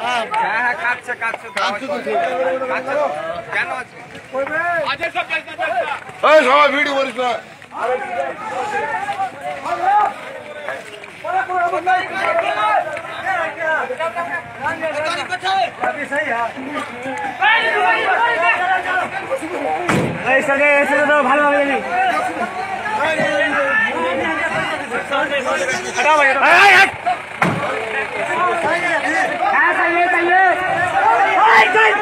হ্যাঁ কাটছে কাটছে কেন আছে সবাই ভিডিও করিস না। ভালো হবে चाहिए